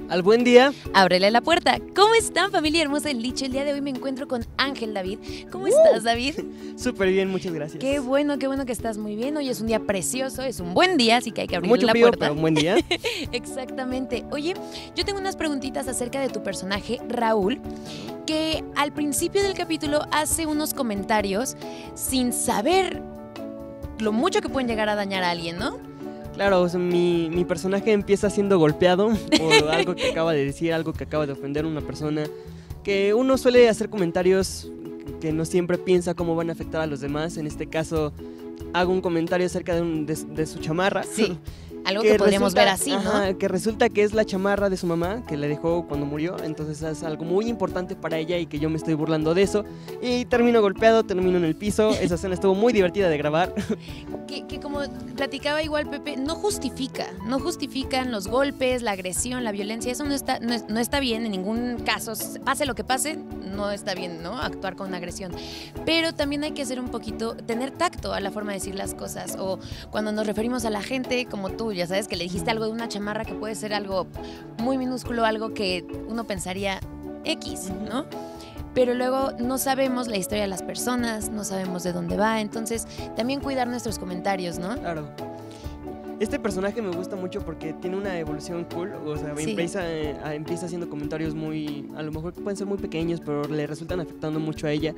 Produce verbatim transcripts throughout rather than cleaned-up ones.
Al buen día. Ábrele la puerta. ¿Cómo están, familia hermosa del Licho? El día de hoy me encuentro con Ángel David. ¿Cómo uh, estás, David? Súper bien, muchas gracias. Qué bueno, qué bueno que estás muy bien. Hoy es un día precioso, es un buen día, así que hay que abrir Mucho la frío, puerta. pero un buen día. Exactamente. Oye, yo tengo unas preguntitas acerca de tu personaje, Raúl, que al principio del capítulo hace unos comentarios sin saber lo mucho que pueden llegar a dañar a alguien, ¿no? Claro, o sea, mi, mi personaje empieza siendo golpeado por algo que acaba de decir, algo que acaba de ofender a una persona, que uno suele hacer comentarios que no siempre piensa cómo van a afectar a los demás. En este caso, hago un comentario acerca de, un, de, de su chamarra. Sí, algo que, que podríamos resulta, ver así, ¿no? Ajá, que resulta que es la chamarra de su mamá, que le dejó cuando murió, entonces es algo muy importante para ella y que yo me estoy burlando de eso. Y termino golpeado, termino en el piso. Esa escena estuvo muy divertida de grabar. Que, que como platicaba igual Pepe, no justifica, no justifican los golpes, la agresión, la violencia, eso no está, no, no está bien en ningún caso, pase lo que pase, no está bien, ¿no? Actuar con agresión, pero también hay que hacer un poquito, tener tacto a la forma de decir las cosas, o cuando nos referimos a la gente como tú, ya sabes, que le dijiste algo de una chamarra que puede ser algo muy minúsculo, algo que uno pensaría X, ¿no? Pero luego no sabemos la historia de las personas, no sabemos de dónde va, entonces también cuidar nuestros comentarios, ¿no? Claro. Este personaje me gusta mucho porque tiene una evolución cool, o sea, sí. empieza, eh, empieza haciendo comentarios muy, a lo mejor pueden ser muy pequeños, pero le resultan afectando mucho a ella.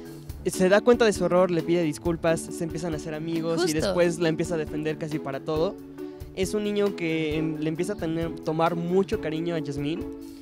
Se da cuenta de su error, le pide disculpas, se empiezan a hacer amigos. Justo. Y después la empieza a defender casi para todo. Es un niño que le empieza a tener, tomar mucho cariño a Jasmine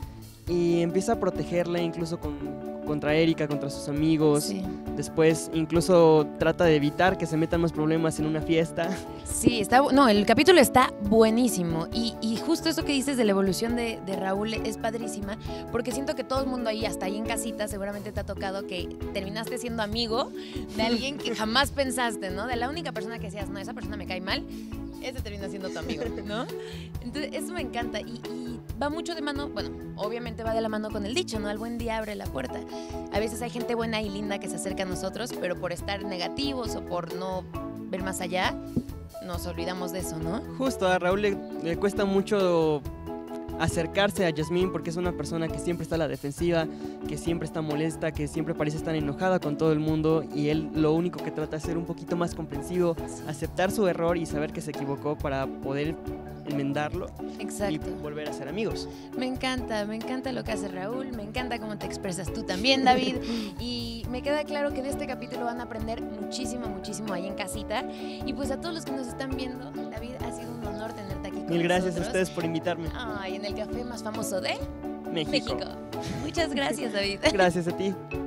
y empieza a protegerla incluso con, contra Erika, contra sus amigos. Sí. Después incluso trata de evitar que se metan más problemas en una fiesta. Sí, está, no, el capítulo está buenísimo y, y justo eso que dices de la evolución de, de Raúl es padrísima, porque siento que todo el mundo ahí, hasta ahí en casita, seguramente te ha tocado que terminaste siendo amigo de alguien que jamás pensaste, ¿no? De la única persona que decías, no, esa persona me cae mal, ese termina siendo tu amigo, ¿no? Entonces, eso me encanta y, y va mucho de mano, bueno, obviamente va de la mano con el dicho, ¿no? Al buen día abre la puerta. A veces hay gente buena y linda que se acerca a nosotros, pero por estar negativos o por no ver más allá, nos olvidamos de eso, ¿no? Justo, a Raúl le, le cuesta mucho acercarse a Jasmine porque es una persona que siempre está a la defensiva, que siempre está molesta, que siempre parece estar enojada con todo el mundo, y él lo único que trata es ser un poquito más comprensivo, aceptar su error y saber que se equivocó para poder enmendarlo. Exacto. Y volver a ser amigos. Me encanta, me encanta lo que hace Raúl, me encanta cómo te expresas tú también, David, y me queda claro que de este capítulo van a aprender muchísimo, muchísimo ahí en casita, y pues a todos los que nos están viendo, David, ha sido un honor tenerte aquí con Mil gracias nosotros. a ustedes por invitarme. Ay, en el café más famoso de México. México. Muchas gracias, David. Gracias a ti.